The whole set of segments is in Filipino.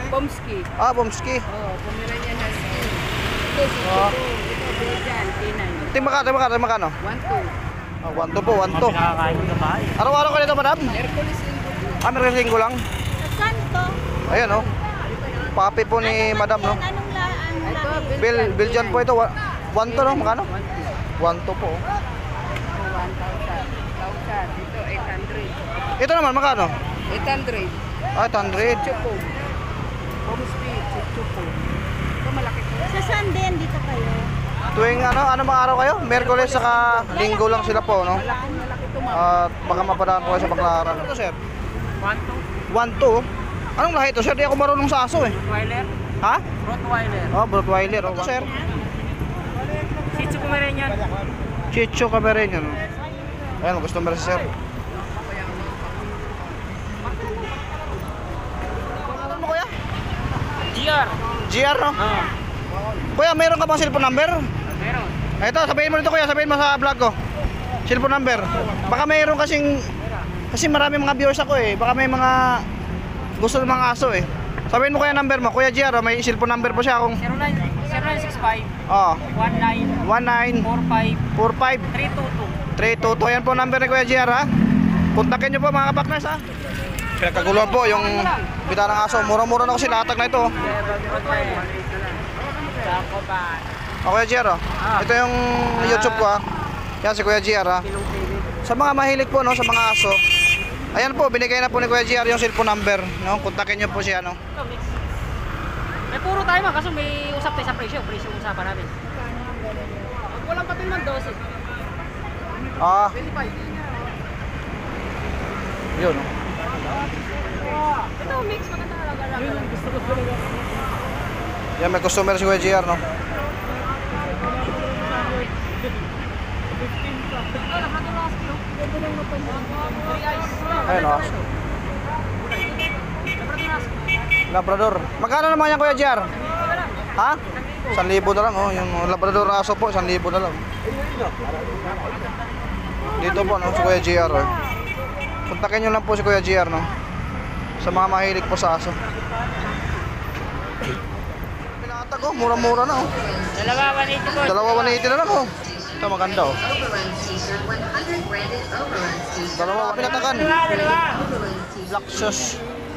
Pomsky. Ah, Pomsky. Oh, Pomeranian Husky. Ito, ito, Belgian, K9. Magkano? 1-2. Ah, 1 to po, 1 to. Pinakakain ka ba? Araw-araw ka nito, madam? Hercules Linggo. Ah, Merkulis Linggo lang. Santo. Ayan, oh. Papi po ni madam, no? Anong lahi? Belgian po ito. 1 to, no? Magkano? 1 to po. 1,000. Ito, 800. Ito naman, magkano? 800. Ah, 800. Chupo. Pomsky, Chupo. Ito malaki ko. Sa Sunday, dito kayo. Tuwing ano mga araw kayo? Merkulis saka Linggo lang sila po, no? Malaki ito, ma'am. At baka mapadaan po kayo sa Baclaran. Ito, sir? 1-2. 1 to. Anong lahi ito, sir? Di ako marunong sa aso, eh. Rottweiler. Ha? Rottweiler. Oh, Rottweiler. Oh, sir? Shih Tzu Pomeranian. Chicho Camereño, no? Ayan, gusto mo si sir. Ano mo, kuya? GR. GR, no? Kuya, mayroon ka bang cellphone number? Meron. Ito, sabihin mo dito, kuya. Sabihin mo sa vlog ko. Cellphone number. Baka mayroon kasi marami mga viewers ako, eh. Baka may mga gusto ng mga aso, eh. Sabihin mo kuya number mo. Kuya GR, oh, may cellphone number po siya akong 0965 oh, 19 45 1945 322. 322. Yan po number ni Kuya GR, ha. Kontakin nyo po mga kapakners, ha. Pinagkaguluhan po yung bita ng aso. Mura-mura na kasi latag na ito. O, Kuya GR, oh. Ito yung YouTube ko, ha. Yan si Kuya GR, ha. Sa mga mahilig po, no, sa mga aso. Ayan po, binigay na po ni Kuya GR yung cellphone number, no. Kontakin nyo po siya, no. May puro tayo man, kaso may usap tayo sa presyo. Presyo yung usapan namin. Pag walang papel man, 12. Ah. Yun, no. Ito, mix. Maganda talaga lang. Yun, gusto ko talaga. Yan, may customer si Kuya GR, no. Ayun, no. Labrador. Magkano naman yan, Kuya GR? Ha? 1,000 na lang, oh. Yung Labrador aso po, 1,000 na lang. Dito po, no, si Kuya GR, eh. Kontakin nyo lang po si Kuya GR, no. Sa mga mahilig po sa aso. Pinatag, oh. Mura-mura na, oh. Dalawa 180 po. Dalawa 180 na lang, oh. Ito maganda, oh. Dalawa pinatagan. Black sauce.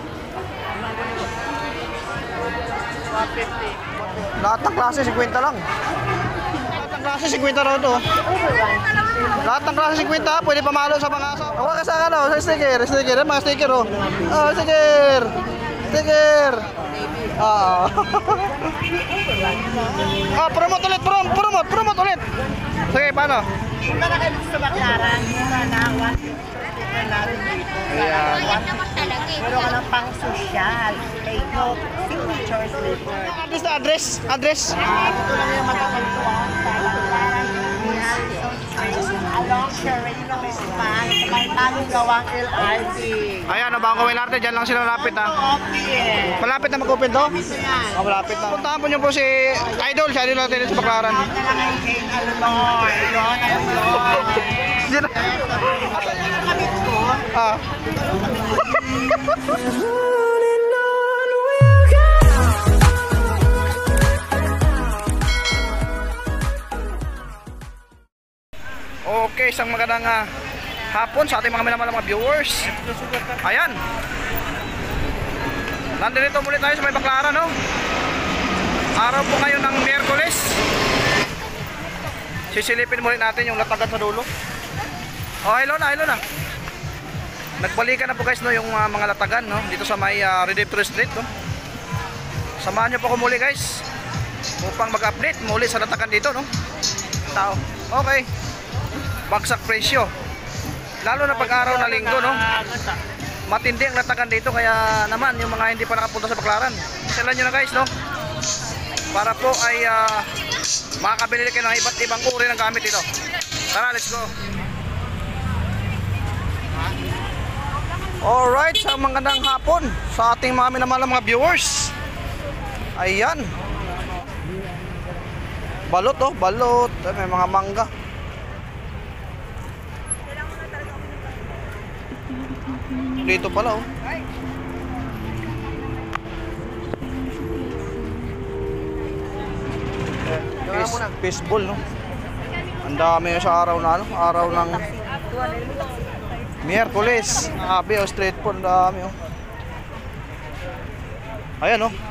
150. Lahat ng klase 50 lang. Lahat ng klase 50 raw to. Lahat ng klase 50, pwede pamalo sa mga aso. Ako ka sa ano, sa sticker, mga sticker, oh. Oh, sticker. Sticker. Ah. Ah, promote ulit. Sige, paano? Kung ka na kayo sa Baclaran, mura na 150 natin dito. Ayan. Pero ka ng pang social. Take note, signature slipper. Address. Dito lang yung matapagtuan sa Baclaran. Along Sherino Span, sa may bagong gawang LRT. Ayan, Bangko Wilarte, dyan lang sila malapit, ha. Open. Malapit na mag-open to? Ito yan. Oh, malapit na. Puntahan po nyo po si Idol, siya din natin sa Baclaran. Tawag na lang kay Kane Alonor. Yun, Alonor. Yan. Asan yung nakamit ko? Ah. Okay, isang magandang hapon sa ating mga minamahal mga viewers. Ayan. Nandito muli tayo sa may Baclaran, no? Araw po ngayon ng Miyerkules. Sisilipin muli natin yung latagan sa dulo. Oh, hello na. Nagbalikan na po guys, no, yung mga latagan, no, dito sa may Redemptor Street, no. Samahan niyo po ako muli guys upang mag-update muli sa latagan dito, no. Tao. Okay. Bagsak presyo. Lalo na pag-araw na linggo, no. Matindi ang latagan dito, kaya naman yung mga hindi pa nakapunta sa Baclaran, sila nyo na guys, no. Para po ay makakabili kayo ng iba't ibang uri ng gamit dito. Tara, let's go. Alright, sa magandang hapon sa ating mga minamahal mga viewers. Ayan. Balot, oh, balot. May mga mangga. Dito pala, oh. fishball, no? Ang dami sa araw na ano, araw ng Miyerkules. Sabi, oh, street food, ang dami, oh. Ayan, oh.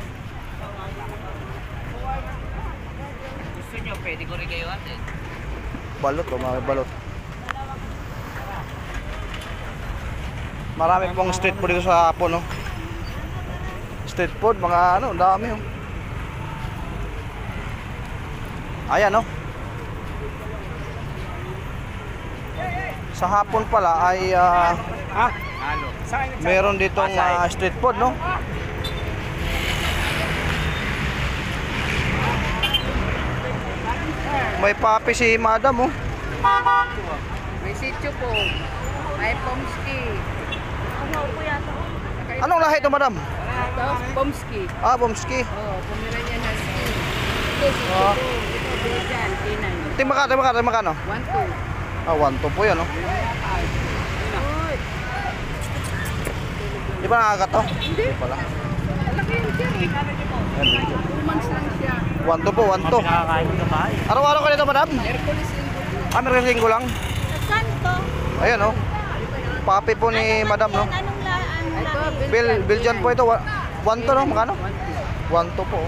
Gusto nyo, pwede ko rin kayo ate. Balot, oh, mga balot. Marami pong street food dito sa Hapon, no? Street food, mga ano, ang dami, oh. Ayan, oh. Sa Hapon pala ay meron ditong street food, no? May papi si madam, oh. May sityo po. May pomski. Anong lahi ito, madam? Ito, pomski. Ah, Bomski. Oh, Pomeranian Husky. Ito, sityo po. Ito, Belgian, K9. Magkano? 1-2. Ah, 1-2 po yan, oh. Di ba nakakato? Hindi pala. Malaki yun siya eh. 2 months lang siya. 1-2 po, 1-2. Nakakain ka ba? Araw-araw ka dito, madam? Hercules Linggo. Ah, Merkules Linggo lang. Saan to? Ayan, oh. Papi po ni madam, no? Anong laan Ito, lahi? Belgian po ito. 1-2, no? Magkano? 1-2 po, oh.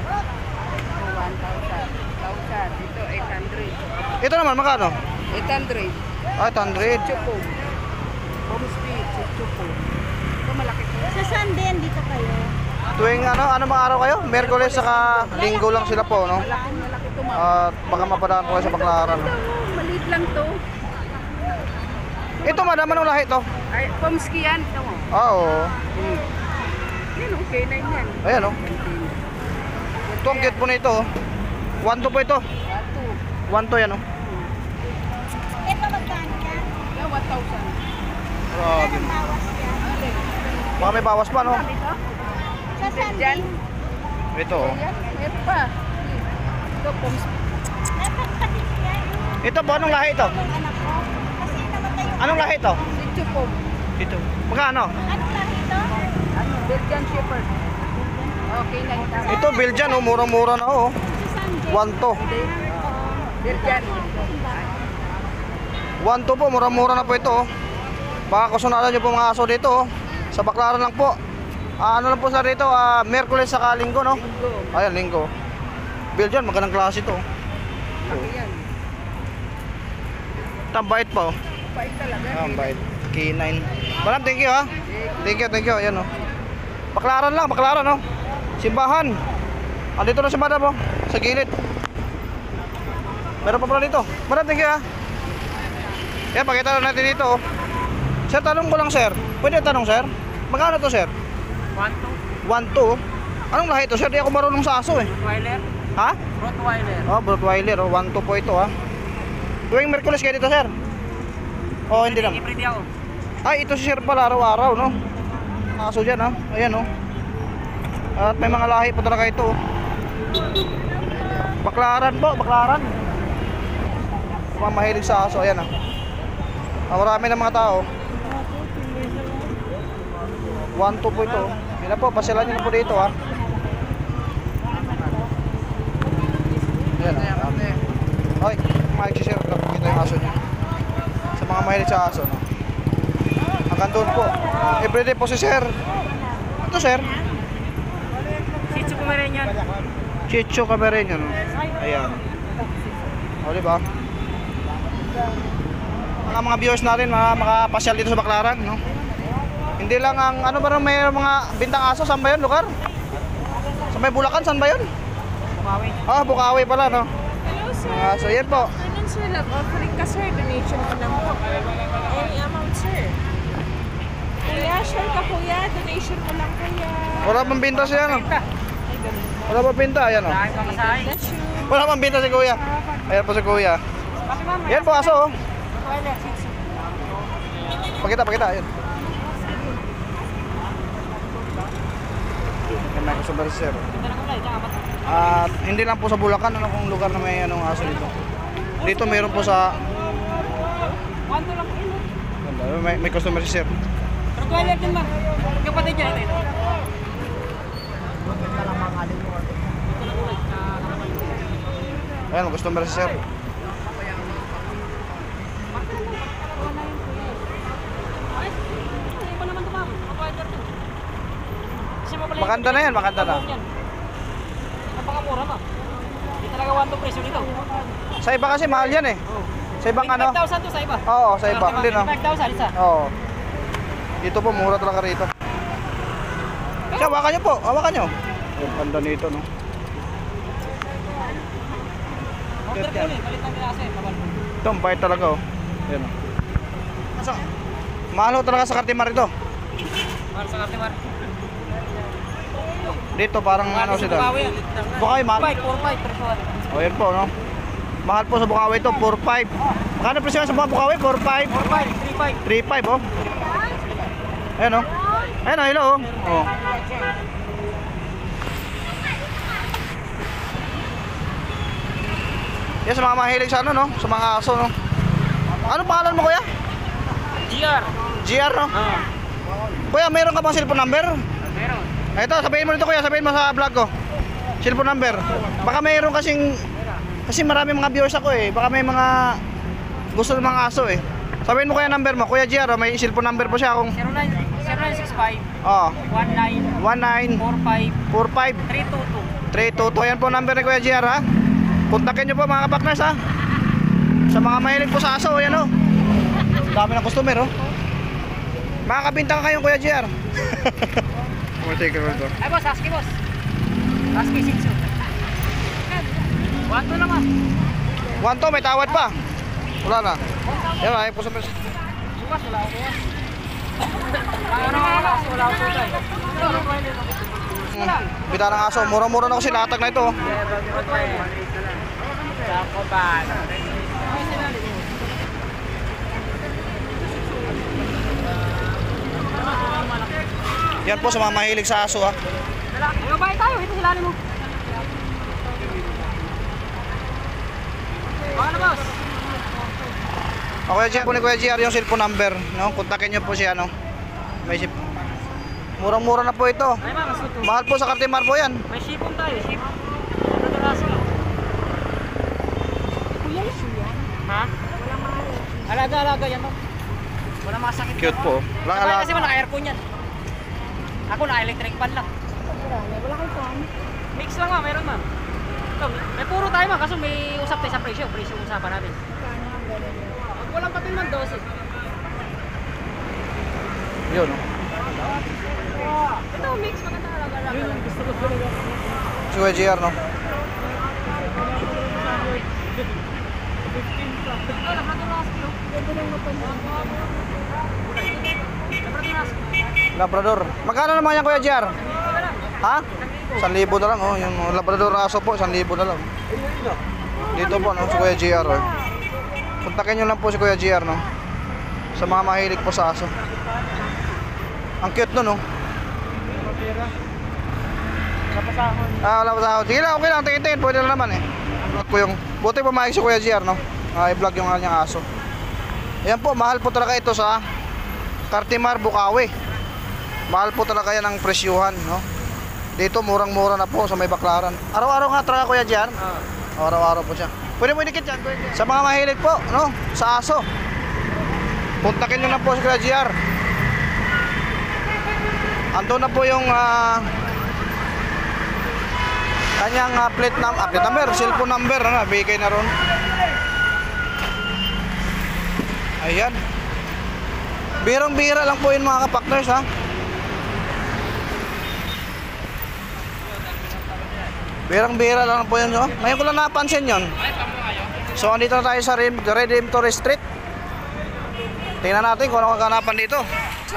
1,000. Dito, 800. Ito naman, magkano? 800. Ah, 800. Sityo po. Home speed, sityo po. Ito, malaki po. Sa Sunday, dito kayo. Tuwing ano mga araw kayo? Merkules saka Linggo lang sila po, no? Malaki ito, ma'am. At baka mapadaan po kayo sa Baclaran. Ito, maliit lang to. Ito, madam, anong lahi ito? Ay, pomski yan. Ito mo. Ah, oo. Yan, okay na yan. Ayan, oh. Ito, ang cute po nito, oh. 1-2 po ito. 1-2 yan, oh. Ito magkano yan? Yan, 1,000. Grabe. Anong bawas yan? Baka may bawas pa, no? Sa Sunday. Dyan. Ito, oh. Yan, meron pa. Ito, pomski. Dapat pati yan. Ito po, anong lahi ito? Yung anak ko. Kasi namatay yung... Anong lahi ito? Sityo po. Ito. Magkano? Anong lahi ito? Ano, Belgian Shepherd. Okay na ito. Ito, Belgian, oh. Murang-mura na, oh. Sa Sunday. 1-2. Belgian. 1-2 po, murang-mura na po ito, oh. Baka kusunadan nyo po mga aso dito, oh. Sa Baclaran lang po. Ano lang po sa dito, Merkules saka Linggo, no? Ayan, Linggo. Belgian, magandang klase ito, oh. Laki yan. Tambait pa, oh. Bait talaga. Tambait. K9. Madam, thank you, ha. Thank you. Ayan, oh. Baclaran lang, Baclaran, oh. Simbahan. Andito na si madam, oh. Sa gilid. Meron pa pala dito. Madam, thank you, ha. Yan, pakita na natin dito, oh. Sir, tanong ko lang, sir. Pwede tanong, sir? Magkano to, sir? 1-2. 1-2, oh. Anong lahi to, sir? Di ako marunong sa aso, eh. Rottweiler. Ha? Rottweiler. Oh, Rottweiler, oh. 1-2 po ito, ha. Tuwing Merkules kayo dito, sir? Oh, hindi naman. Everyday ako. Ay, ito si sir pala araw-araw, no? Aso dyan, ha? Ayan, oh. At may mga lahi pa talaga ito, oh. Baclaran po, Baclaran. Mga mahilig sa aso, ayan, ah. Marami ng mga tao. 1-2 po ito. Yun na po, pasyalan nyo na po dito, ha. Ayan, ah. Ay, mag-share ka po kita yung aso niya. Sa mga mahilig sa aso, no? Hanggang doon po. Everyday po si sir. Ito, sir. Shih Tzu Pomeranian. Chicho Camarena, no? Ayan. O, diba? Mga viewers natin, makapasyal dito sa Baclaran, no? Hindi lang ang, ano ba may mga bintang aso, saan ba yun, lugar? Sa may Bulacan, saan ba yun? Bukawi. Ah, Bukawi pala, no? Hello, sir. So, yan po. Ganun, sir. Nag-offering ka, sir. Donation ko lang po. Any amount, sir. Kuya, sure ka, kuya. Donation mo lang, kuya. Wala pang binta siya, no? Wala pang binta, ayan, no? Dahil pa masahe. Bless you. Wala pang binta si kuya. Ayan po si kuya. Bakit ma'am? Yan po, aso, oh. Rottweiler. Shih Tzu. Pakita, ayan. Yan, may customer si sir. Ganda na kulay. Tsaka mata. At hindi lang po sa Bulacan, ano kung lugar na may anong aso dito. Dito meron po sa 1-2 lang po yun. may customer si sir. Rottweiler din ma'am. Kapatid niya, ito. Ayan, customer si sir. Maganda na yan, maganda na. Napakamura ma. Hindi talaga 1 to presyo dito. Sa iba kasi mahal yan eh. Sa ibang ano? 5,000 to sa iba. Oo, sa iba. Hindi no. 5,000 isa. Oo. Dito po, mura talaga rito. Siya, hawakan nyo po. Hawakan nyo. Yung ganda nito, no? Order ko ulit. Palit ng klase. Ito, ang bait talaga, oh. Ayan, oh. So, mahal ho talaga sa Cartimar ito. Mahal sa Cartimar. Dito, parang ano sila. Bukawi, mahal. 4-5 presyo. O, yan po, no? Mahal po sa Bukawi ito, 4-5. Magkano presyo sa mga Bukawi? 4-5? 4-5, 3-5. 3-5, oh. Ayan, oh. Ayan, oh, hello, oh. Oh. Yan sa mga mahilig sa ano, no? Sa mga aso, no? Ano pangalan mo, kuya? GR. GR, no? Kuya, meron ka bang cellphone number? Meron. Ito, sabihin mo dito, kuya. Sabihin mo sa vlog ko. Cellphone number. Baka mayroon kasing... Kasi marami mga viewers ako eh. Baka may mga gusto ng mga aso eh. Sabihin mo kuya number mo. Kuya GR, may cellphone number po siya kung... 0965 Oh, 19 19 45 45 322. 322. Yan po number ni Kuya GR, ha. Kontakin nyo po mga kapakners, ha. Sa mga mahilig po sa aso, yan, oh. Dami ng customer, oh. Makakabinta ka kayong Kuya GR. Take care, bro. Ay boss, husky boss. Husky Shih Tzu. 1-2 naman. 1-2, may tawad pa. Wala na. Yan, ay po sa pres. Bukas wala ako bukas. Wala ako tutay. Bita ng aso, mura-mura na kasi latag na ito, oh. Jacoban. Yan po sa mga mahilig sa aso, ha. Magbabayad tayo, ito sila mo. Baka na boss. O Kuya GR po ni Kuya GR yung cellphone number, no? Kontakin nyo po siya, no? May sip. Murang-mura na po ito. Ay ma'am, masuto. Mahal po sa Cartimar po yan. May shipon tayo, shipon. Ano raso? Kuya, issue yan. Ha? Walang mahal. Alaga-alaga yan ma'am. Wala masakit. Cute po. Lang Sabay ala. kasi wala aircon yan. Ako na-electric fan lang. Wala kang fan. Mix lang ma'am, meron ma'am. Ito, may puro tayo ma'am, kaso may usap tayo sa presyo. Presyo usapan namin. Kano ang ganun yan? Pag walang papel man, 12. Yun, no? Ito, mix, maganda alaga-alaga. Yun ang gusto ko talaga. Si Kuya GR, no? Labrador. Magkano naman yan Kuya GR? Ha? 1,000 na lang, oh. Yung Labrador aso po, 1,000 na lang. Dito po, no? Si Kuya GR, oh. Kontakin nyo lang po si Kuya GR, no? Sa mga mahilig po sa aso. Ang cute no, no? Wala pa sahod. Sige lang, okay lang, tingin-tingin, pwede na naman eh. Vlog ko yung, buti pa maayos si Kuya GR, no? I-vlog yung kanyang aso. Ayan po, mahal po talaga ito sa Cartimar, Bukawi. Mahal po talaga yan ang presyuhan, no? Dito, murang-mura na po sa may Baklaran. Araw-araw nga talaga Kuya GR? Araw-araw po siya. Pwede mo inikit yan, Kuya GR. Sa mga mahilig po, no? Sa aso. Puntakin nyo na po si Kuya GR. Ando na po yung kanyang plate number, cellphone number, ano, bigay na ron. Ayan. Birang-bira lang po yun mga kapakners, ha. Birang-bira lang po yun, no? Ngayon ko lang napansin yun. So, andito na tayo sa Redemptor Street. Tingnan natin kung ano kaganapan dito. So,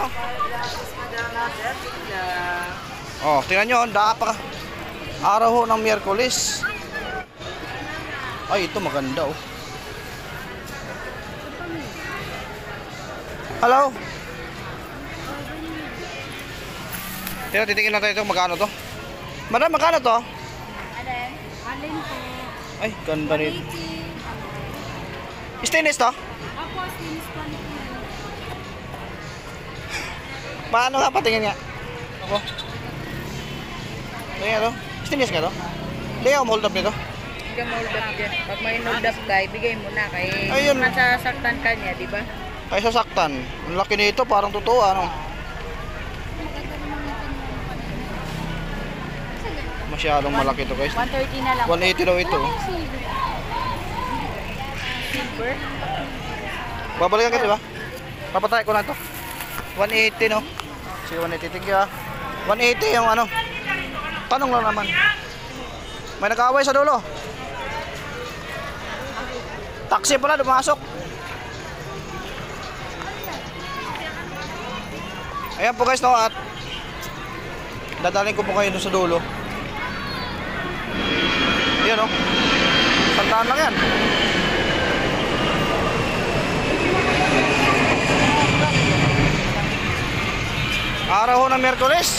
oh, tingnan nyo, dapat araw ho ng Miyerkules. Ay, ito maganda, oh. Hello? Titingin natin ito, magkano to? Madam, magkano to? Alin po. Ay, ganda nito. Stainless to? Ako, sinis quality yan. Paano nga, patingin nga. Ako. Tingin nga to. Stainless nga to? Hindi ako hold up nito. ka mold up dyan. Pag may mold up ka, ibigay mo na kay Ayun. masasaktan ka niya, di ba? Ay sasaktan. Ang laki nito, parang totoo ano. Masyadong malaki to guys. 130 na lang. 180 daw ito. Silver. Babalikan ka, di ba? Papatay ko na to. 180 no. Si 180 tigya. 180 yung ano. Tanong lang naman. May nag-away sa dulo. Taxi pala dumasok. Ayan po guys no, at dadalhin ko po kayo doon sa dulo. Ayan no. Sandaan lang yan. Araw ho ng Miyerkules.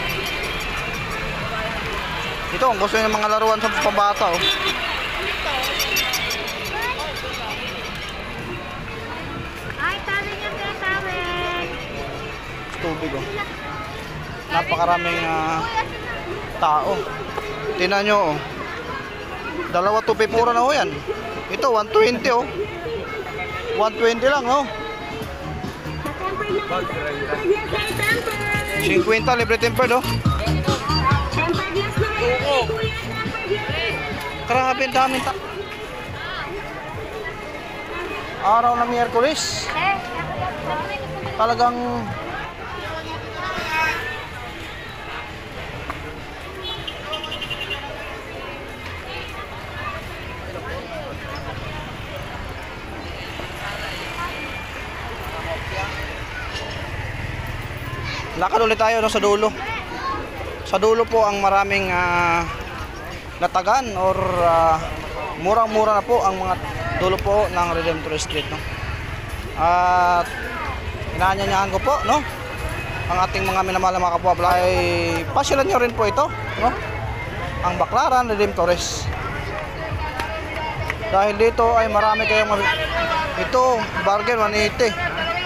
Ito, ang gusto ng mga laruan sa pambata oh. Ay, tawin niya kaya tawin. Tubig oh. Napakaraming tao. Tingnan nyo oh. Dalawa 250 mura na ho yan. Ito 120 oh. 120 lang oh. 50 libre tempered oh. Grabe ang daming ta. Araw ng Miyerkules. Talagang lakad ulit tayo no, sa dulo. Sa dulo po ang maraming latagan or murang-mura na po ang mga dulo po ng Redemptor Street no. At inaanyayahan ko po no ang ating mga minamahal na mga kapwa ay pasyalan nyo rin po ito no, ang Baclaran Redemptores. Dahil dito ay marami kayong ito bargain 180.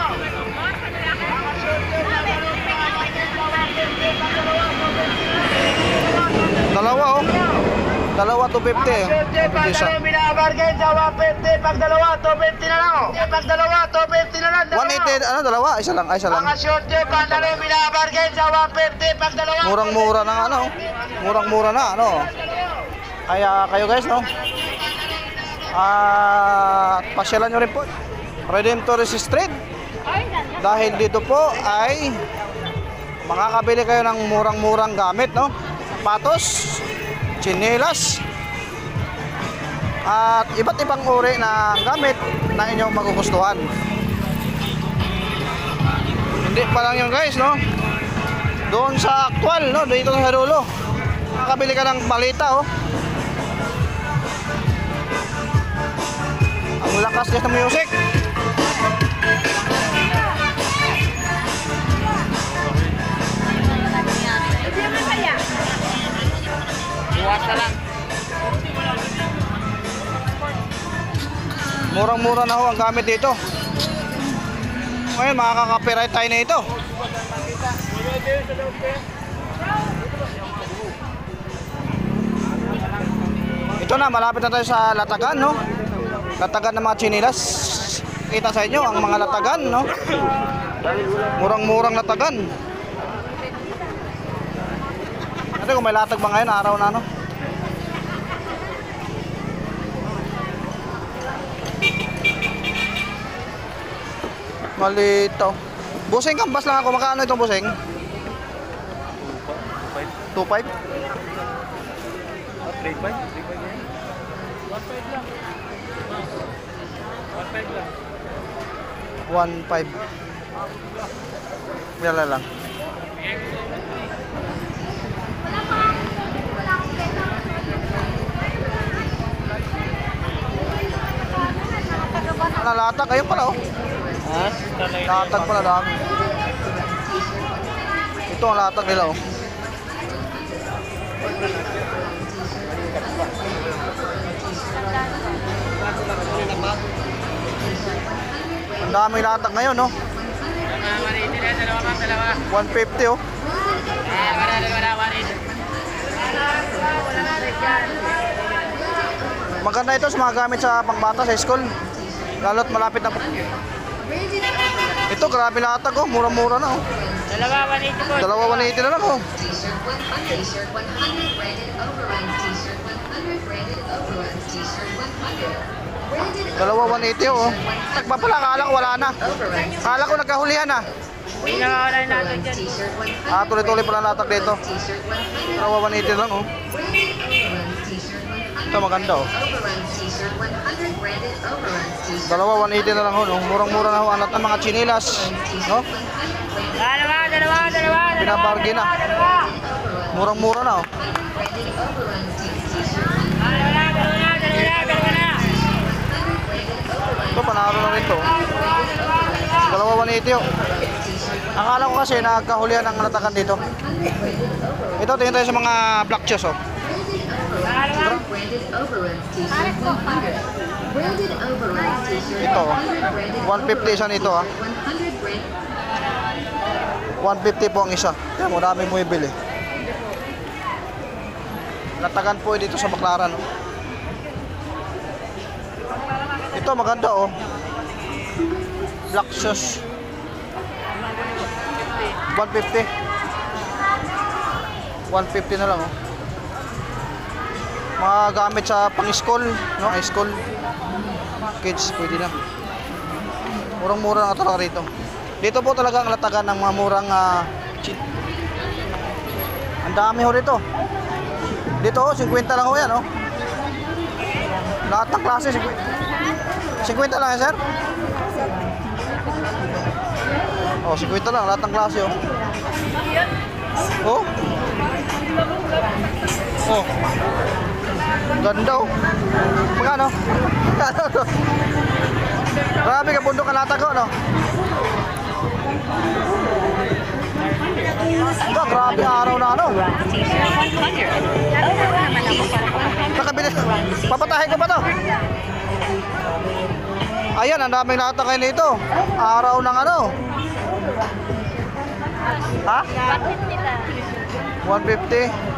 Dalawa oh. Dalawa 250. Pag dalawa binabargain sa 150, pag dalawa 250 na lang. Pag dalawa 250 na lang. 180 ano dalawa? Isa lang, isa lang. Mga short pag dalawa binabargain sa 150, pag dalawa. Murang-mura na ano. Murang-mura na ano. Kaya kayo guys no. Pasyalan nyo rin po Redemptorist Street. Dahil dito po ay makakabili kayo ng murang-murang gamit no. Sapatos, tsinelas, at iba't ibang uri na gamit na inyong magugustuhan. Hindi pa lang yun guys no. Doon sa actual no, dito sa dulo. Makakabili ka ng malita oh. Ang lakas guys ng music. Murang-mura na ho ang gamit dito. Ngayon makaka-copyright tayo na ito. Ito na, malapit na tayo sa latagan no. Latagan ng mga chinilas. Kita sa inyo ang mga latagan no. Murang-murang latagan. Ito kung may latag ba ngayon araw na no. Malito. Busing kampas lang ako. Magkano itong busing? 2.5. 2.5? 3.5? 1.5 lang. 1.5. Wala lang. Nalatag kayo pala oh. Latag pala dami. Ito ang latag nila oh. Ang daming latag ngayon no. 150 oh. Maganda ito sa mga gamit sa pangbata sa school. Lalo't malapit na. Ito, grabe latag oh. Mura-mura na oh. Dalawa 180 po. Dalawa 180 na lang oh. Dalawa 180 oh. Takba pala, akala ko wala na. Akala ko nagkahulihan na. Pinakawala natin dyan. Tuloy-tuloy pala latag dito. Dalawa 180 lang oh. Ito maganda oh. Dalawa 180 na lang oh. No? Murang-mura na ho ang lahat ng mga chinilas. No? Dalawa. Binabargain na. Murang-mura na oh. Dalawa na. Ito, panalo na rin to. Dalawa 180 oh. Akala ko kasi nagkahulihan ang natakan dito. Ito, tingin tayo sa mga black shoes oh. Ito, 150 isa nito ah. 150 po ang isa. Kaya maraming mo ibili. Natagan po dito sa Baclaran oh. Ito maganda oh. Black shoes. 150. 150 na lang oh. Mga gamit sa pang-school, no? High school. Kids, pwede na. Murang-mura na talaga rito. Dito po talaga ang latagan ng mga murang ang dami ho rito. Dito oh, 50 lang ho yan oh. Lahat ng klase 50 lang yan, sir? Oh, 50 lang, lahat ng klase oh. Oh. Oh. Ganda oh. Magkano? Magkano to? Grabe ka bundok ka latago no? Ito, grabe araw na ano. Nakabilis. Papatahin ko pa to. Ayan, ang daming natakay nito. Araw ng ano. Ha? 150.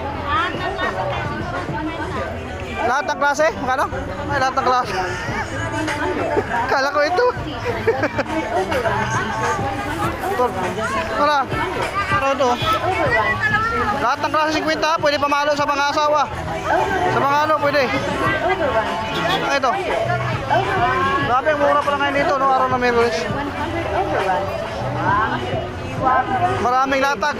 Lahat ng klase? Magkano? Ay, lahat ng klase. Kala ko ito. Wala. Ano ito? Lahat ng klase 50, pwede pamalo sa mga asawa. Sa mga ano, pwede. Ito. Grabe, mura pa lang ngayon dito, no? Araw na Merkulis. Maraming latag.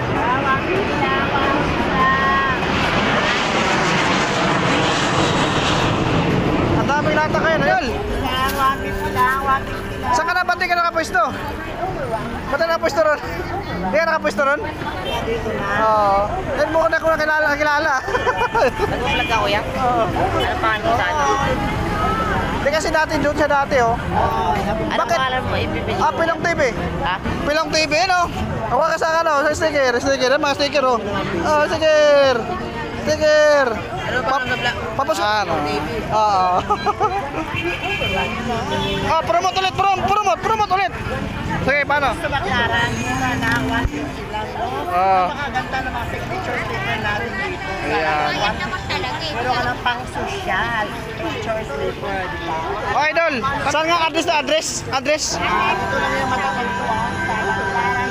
Ang daming latag kayo, Noel. Saan ka na? Ba't di ka nakapwesto? Ba't ka nakapwesto ron? Di ka nakapwesto ron? Oo. Dahil mo ko na kung nakilala. Nag-vlog ako yan? Oo. Ano pa ano sa ano? Di kasi dati doon siya dati oh. Ano pangalan mo? Ibibigay ko. Pilong TV. Ha? Pilong TV, no? Hawa ka sa ano, sa sticker. Sticker, mga sticker oh. Oh, sticker. Sticker. Ano pa ang nabla? Papasok. Oo. Promote ulit, promote ulit. Sige, paano? Sa Baclaran, mura na 150 lang. Napakaganda ng mga signature sticker natin dito. Ayan. Meron ka ng pang-social. Picture slipper, di ba? Oh, idol, saan nga address na address? Address? Dito lang yung matatagpuan sa Baclaran.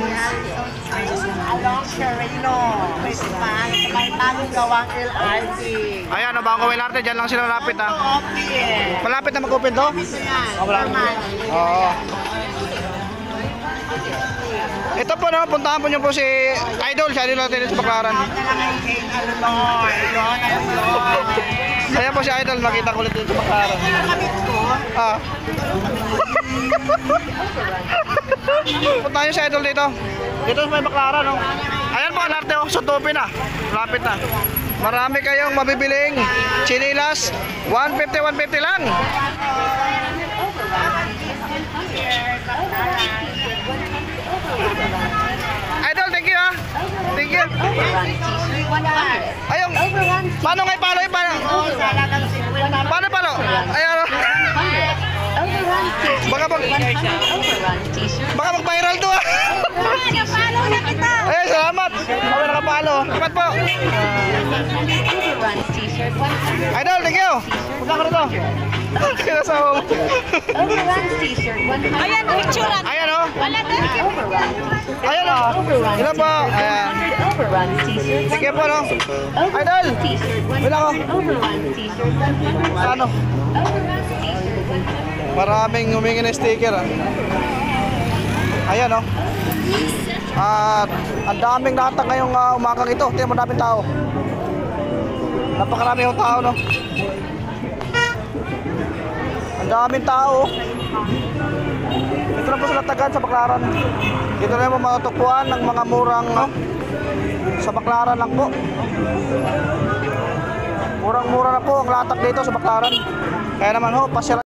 Along Sereno. Pwede pa, sa may bagong gawang LRT. Ayan, Bangko Welarte, dyan lang sila lapit ha. Okay. Malapit na mag-open to? Ito yan. Malapit. Oo. Ito po no, puntahan po nyo po si Idol, sa Idol natin sa Baclaran. Ayan po si Idol, makita ko ulit dito sa Baclaran. Ah. Puntahan nyo si Idol dito. Dito sa may Baclaran no. Ayan po, Alarte oh, Sutupi na. Lapit na. Marami kayong mabibiling chinilas. 150 lang. Idol, thank you ha. Thank you. Ayun. Paano nga ipalo? Paano palo? Ayan. Baka mag-viral to ha. Nakapalo na kita! Ay, salamat. Ako nakapalo. Salamat po. t-shirt, 100 Idol, thank you. Punta ka rito. Kinasama mo. Overruns t-shirt, 100 Ayan, picturean. Ayan o. Wala din. Ayan o. Ilan po? Ayan. Overruns t-shirt, Sige po no. Idol. t-shirt, Wala ko. Overruns t-shirt, 100 Ano? Overruns t-shirt, 100 Maraming humingi ng sticker ah. Ayan o. At ang daming latag ngayong umagang ito. Tingnan mo, daming tao. Napakarami yung tao no. Ang daming tao. Ito na po sa latagan sa Baclaran. Dito na yung matutugpuan ng mga murang sa Baclaran lang po. Murang-mura na po ang latag dito sa Baclaran. Kaya naman ho, pasya